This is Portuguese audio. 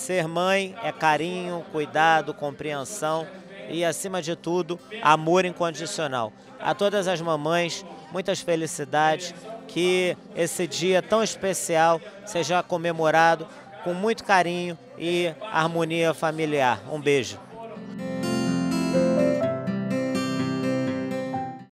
Ser mãe é carinho, cuidado, compreensão e, acima de tudo, amor incondicional. A todas as mamães, muitas felicidades, que esse dia tão especial seja comemorado com muito carinho e harmonia familiar. Um beijo.